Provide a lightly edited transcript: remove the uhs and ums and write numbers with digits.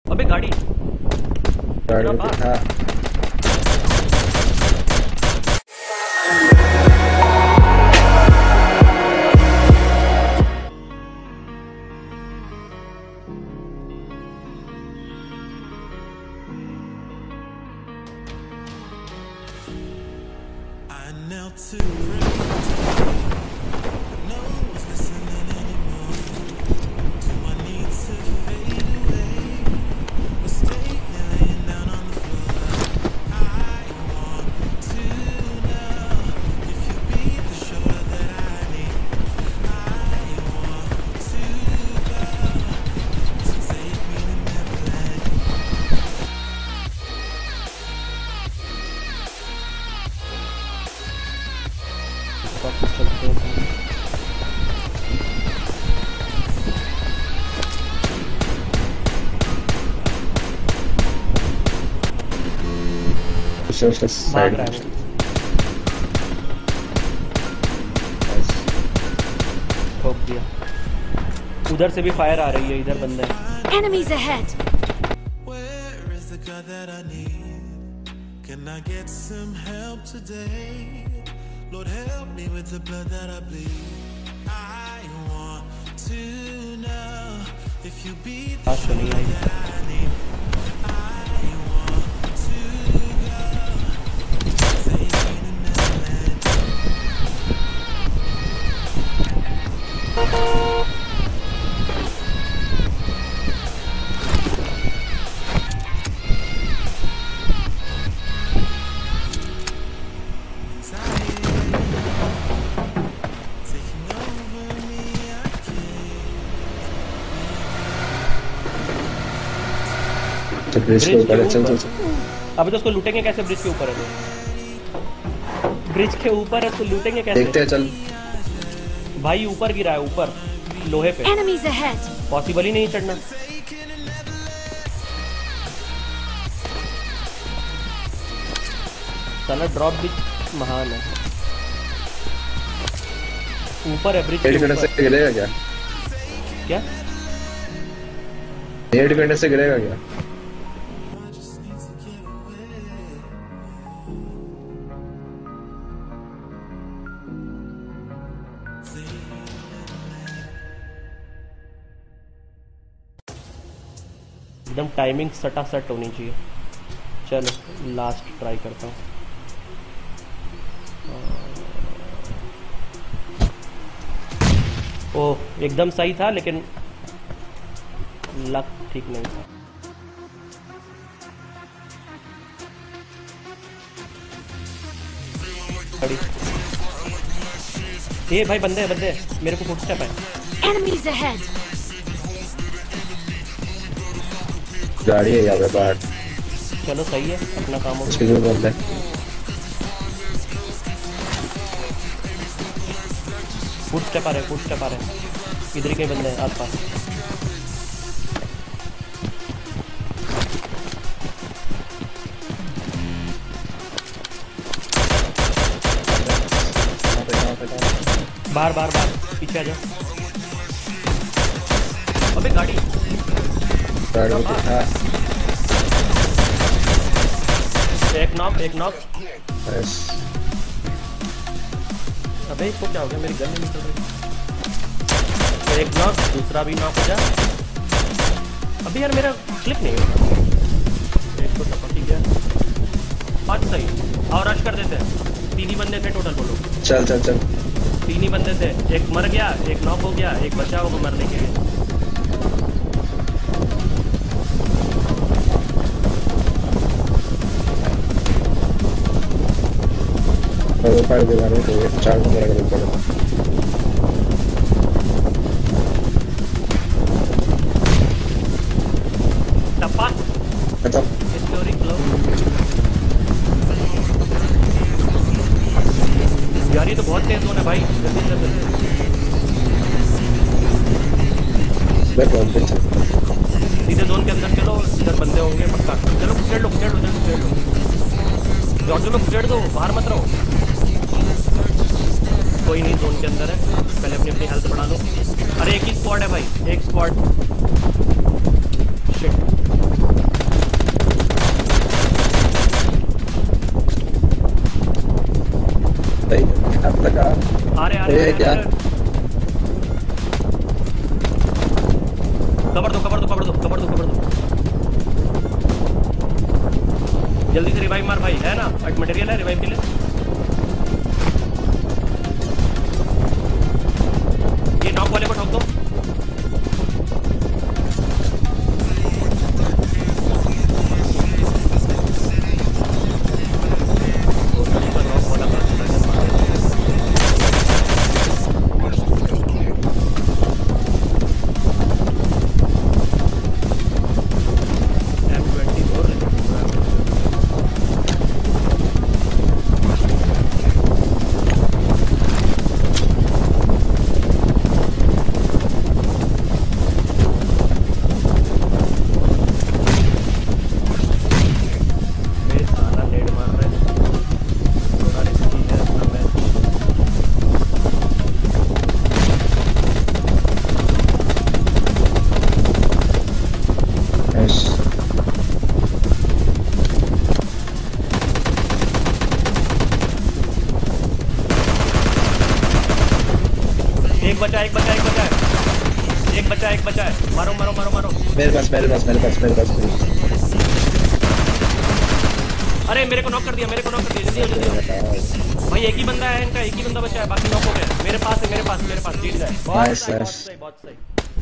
अबे गाड़ी हाँ। भाग रहा है ठोक दिया। उधर से भी फायर आ रही है, इधर बंदे हैं। Enemies ahead. Where is the God that I need? Can I get some help today? Lord, help me with the blood that I bleed. I want to know if you beat the sugar that I need. I want to go. Take me to Neverland. Bridge के ऊपर चल चल। अबे तो उसको लूटेंगे कैसे? Bridge के ऊपर है तो, ब्रिज के ऊपर है तो लूटेंगे कैसे? देखते हैं चल। भाई ऊपर गिरा है, ऊपर लोहे पे। Enemies ahead. पॉसिबल ही नहीं चढ़ना। साला ड्रॉप भी महान है। ऊपर है ब्रिज के ऊपर। से गिरेगा क्या? क्या? नेट करने से गिरेगा क्या? एकदम टाइमिंग सटासट होनी चाहिए। चलो लास्ट ट्राई करता हूँ। ओह एकदम सही था लेकिन लक ठीक नहीं था। ये भाई बंदे बंदे मेरे को फुटस्टेप है। Enemies ahead. गाड़ी है यहाँ पे बाहर। चलो सही है, अपना काम हो गया। उसके जो बंदा है फुटस्टेप आ रहे, फुटस्टेप आ रहे। इधर ही कहीं बंदे हैं आसपास। बाहर बाहर बाहर पीछे आ जाओ। अबे गाड़ी हाँ। एक नॉक एक नॉक। बस अबे इसको क्या हो गया? मेरी गन नहीं निकल रही। एक नॉक, दूसरा भी नॉक हो जा। अबे यार मेरा क्लिक नहीं होगा। एक तो टपक ही गया। आज सही और रश कर देते हैं। 3 ही बंदे थे टोटल बोलो। चल चल चल। 3 ही बंदे थे, एक मर गया, एक नॉक हो गया, एक बचा होगा मरने के लिए। फायर दिखा रहे तो 4 नंबर अगर ऊपर है। टप्पा खत्म। Story close. यार ये तो बहुत तेज जोन है भाई। जल्दी जल्दी सीधे जोन के अंदर चलो, इधर बंदे होंगे पक्का। चलो पुशेड लो पुशेड लो जल्दी पुशेड लो। जॉर्जो लो पुशेड दो, बाहर मत रहो। कोई नहीं जोन के अंदर है, पहले अपनी अपनी हेल्थ बढ़ा लो। अरे एक ही स्क्वाड है भाई, एक स्क्वाड। शिट लगा। अरे क्या कवर दो। जल्दी से रिवाइव मार भाई, है ना मटेरियल है रिवाइव के लिए। ये नॉक वाले को ठोक दो। एक बचा है। मारो। मेरे पास अरे मेरे को नॉक कर दिया जल्दी हो। भाई एक ही बंदा है इनका, एक ही बंदा बचा है, बाकी नॉक हो गया। मेरे पास जीत जाए। बहुत सही।